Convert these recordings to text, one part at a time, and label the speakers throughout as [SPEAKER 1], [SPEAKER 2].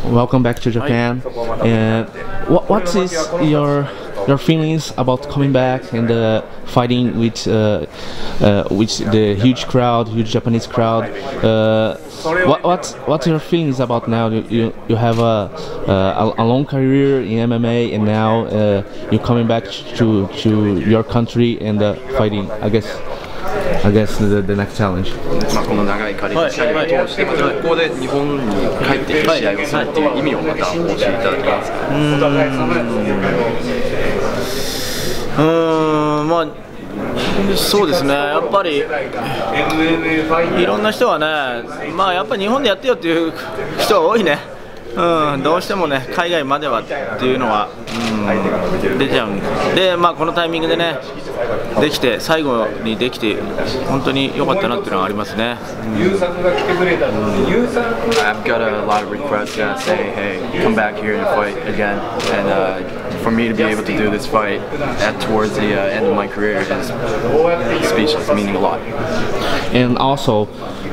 [SPEAKER 1] welcome back to Japan. And what is your feelings about coming back and fighting with the huge Japanese crowd? What's your feelings about now? You have a long career in MMA, and now you're coming back to your country and fighting. I guess the next challenge.
[SPEAKER 2] この長いキャリアを通してここで日本に帰ってきて試合をするっていう意味をまたお教えていただけますか。
[SPEAKER 3] まあそうですね、やっぱりいろんな人はね、まあやっぱり日本でやってよっていう人は多いね。どうしてもね、海外まではっていうのは、出ちゃうんで、まあ、このタイミングでね、できて、最後にできて、本当に良かったなっていうのはありますね。
[SPEAKER 2] I've got a lot of requests that say, hey, come back here and fight again. And for me to be able to do this fight towards the end of my career is speechless, meaning a lot.
[SPEAKER 1] And also,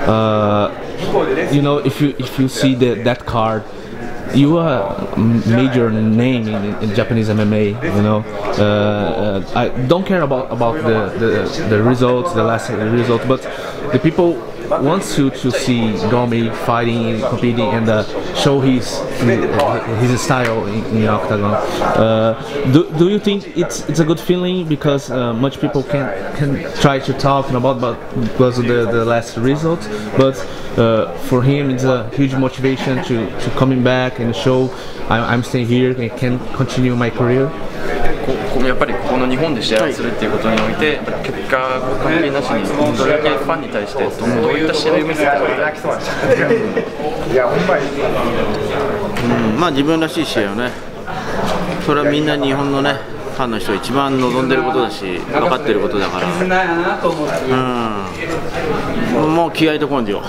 [SPEAKER 1] you know, if you see that card, you are a major name in Japanese MMA. You know, I don't care about the results, the last result, but the people wants to see Gomi fighting, competing, and show his style in the octagon. Do you think it's a good feeling because much people can try to talk about because of the last result, but for him it's a huge motivation to coming back and show I'm staying here and can continue my career.
[SPEAKER 2] やっぱりこの日本で試合をするっていうことにおいて結果関係なしにどれだけファンに対してどういった試合を見せてくれたいですか。
[SPEAKER 3] まあ自分らしい試合をね、それはみんな日本のねファンの人が一番望んでることだし分かってることだから、もう気合いと根性。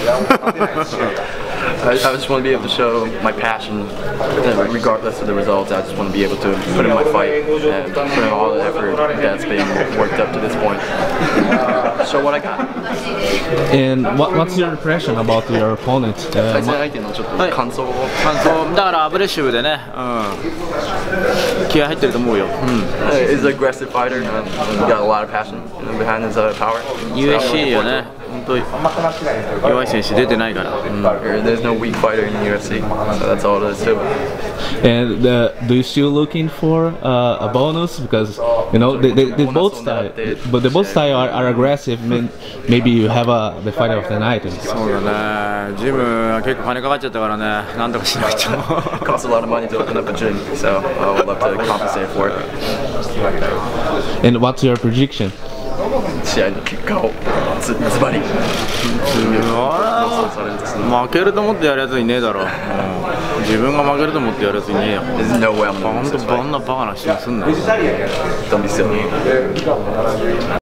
[SPEAKER 2] I just want to be able to show my passion, regardless of the results. I just want to be able to put in my fight and put in all the effort that's been worked up to this point. Show what I got.
[SPEAKER 1] And what's your impression about your opponent?
[SPEAKER 2] 対戦相手のちょっと感想を。
[SPEAKER 3] だからアグレッシブでね、気合入ってると思うよ。
[SPEAKER 2] He's an aggressive fighter and got a lot of passion behind his power.
[SPEAKER 3] UFC よね。本当に弱い選手出てないから。
[SPEAKER 2] There's no weak fighter in the UFC, so that's all it is too.
[SPEAKER 1] And do you still looking for a bonus because you know they both style, but they both style are aggressive. Maybe you have the fight of the night.
[SPEAKER 3] そうだね。ジムは結構金かかっちゃったからね。なんとかしなくちゃ。
[SPEAKER 2] Costs a lot of money to open up a gym, so I would love to compensate for it.
[SPEAKER 1] And what's your prediction?
[SPEAKER 2] 試合の結果をズバリ。
[SPEAKER 3] 負けると思ってやるやついねえだろ。自分が負けると思ってやるやついねえよ。
[SPEAKER 2] There's no way I'm gonna lose this fight.
[SPEAKER 3] こんなバカな質問すんなよ。
[SPEAKER 2] Don't be silly.